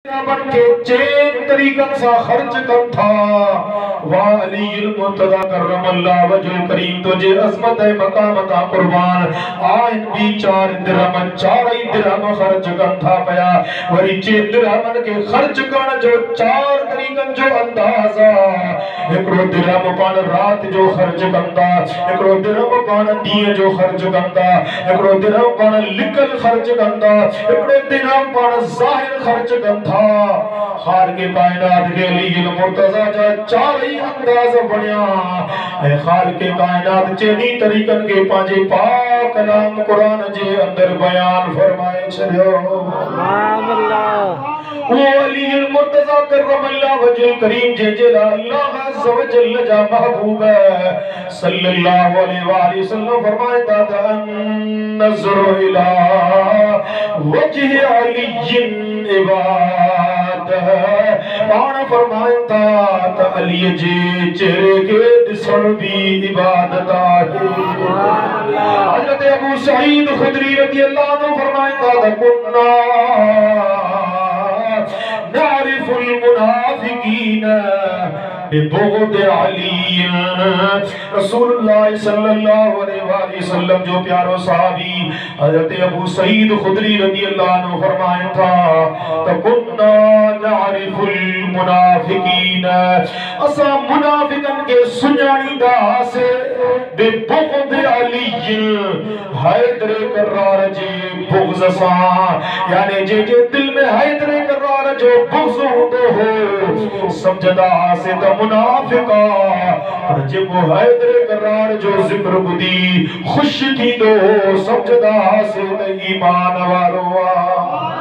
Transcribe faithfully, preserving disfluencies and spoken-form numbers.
بن کے چین طریقن سا خرچ کن تھا وعلی المرتضی کرم اللہ وجہ کریم تجھے عظمت مقامتا قربان آئین بھی چار درہم چارائی درہم خرچ کن تھا پیا وری چین درہمن کے خرچ کن جو چار طریقن جو اندازہ اکڑو درہم پان رات جو خرچ کن تھا اکڑو درہم پان دیئے جو خرچ کن تھا اکڑو درہم پان لکل خرچ کن تھا اکڑو درہم پان ظاہر خرچ کن تھا خالق کائنات کے لیے المرتضی جا چاری انداز بنیا اے خالق کائنات چینی طریقن کے پانچے پاک کلام قرآن جے اندر بیان فرمائے چھڑیو سبحان اللہ وہ علی المرتضی کرم اللہ وجہ کریم جے جلا اللہ عز و جل جا محبوب ہے صلی اللہ علیہ وآلہ وسلم فرمائے دادا نظر الہ وجہ علی عباد ہے پانا فرمائتا تا علی جی چہرے کے دسن بھی عبادت آئی حضرت ابو سعید خدری رضی اللہ عنہ فرمائتا تا کننا نعرف المنافقین ببغض علی رسول اللہ صلی اللہ علیہ وآلہ وسلم جو پیارو صحابی حضرت ابو سعید خدری رضی اللہ عنہ فرمائے تھا تَكُنَّا نَعْرِفُ الْمُنَافِقِينَ اسا منافقن کے سنجانی دا سے ببغض علی حیدر کرار جی بغض سا یعنی جے جے دل میں حیدر کرار جو بغض ہوتو ہو سمجھدا سے تا منافقہ اور جب وہ حیدر کرار جو ذکر بدی خوش تھی دو سمجھدا سے تا ایمان واروا